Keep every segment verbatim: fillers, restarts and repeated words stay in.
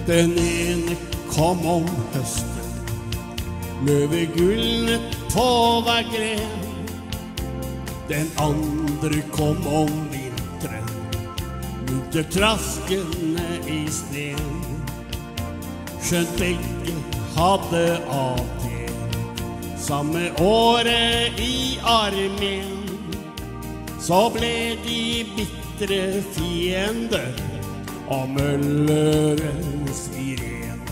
Den ene kom om høsten, løvegullnet på hver gren. Den andre kom om vinteren, munter traskende i sneen. Skjønt begge hadde avtjent samme året i armeen, så ble de bittre fiender av møllerens iren.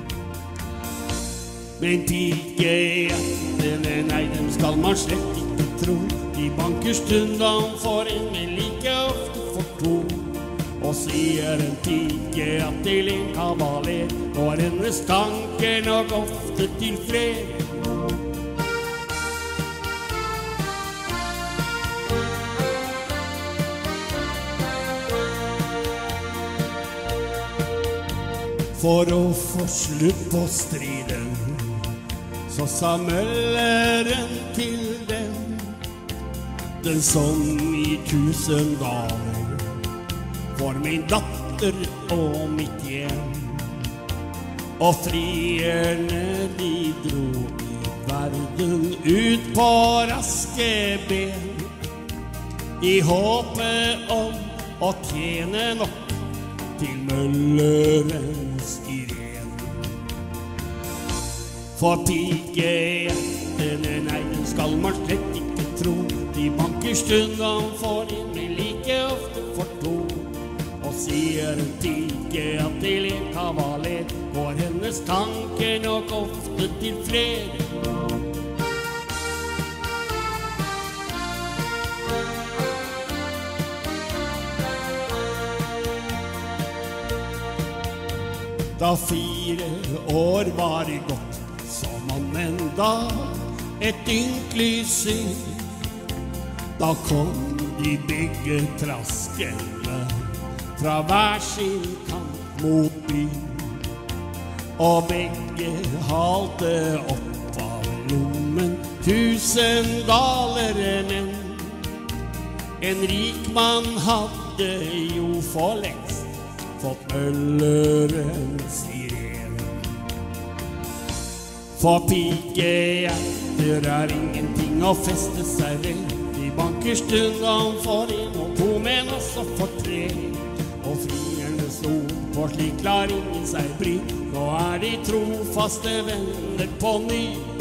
Men pikejettene, nei, dem skal man slett ikke tro. De banker stundom for en, men like ofte for to. Og sier en pike at til en kavaler går hennes tanker nok ofte til fred. For å få slutt på striden, så sa mølleren til dem: den som i tusen daler for min datter og mitt hjem. Og frierne de dro i verden ut på raske ben, i håpet om å tjene nok til møllerens iren. For pikejettene, nei, den skal man slett ikke tro. De banker stundom for en, men like ofte for to. Og sier en pike at til en kavaler går hennes tanker nok ofte til fred. Da fire år var gått, så man enda et ynkelig syn. Da kom de begge traskende fra hver sin kant mot byen, og begge halte opp av lommen tusen dalere, men en rik mann hadde jo for lengst fått møllerens iren. For pikejetter er ingenting å feste seg ved. De banker stundom for en og to, men også for tre. Og friernes ord på slik lar ingen seg bry. Nå er de trofaste venner på ny.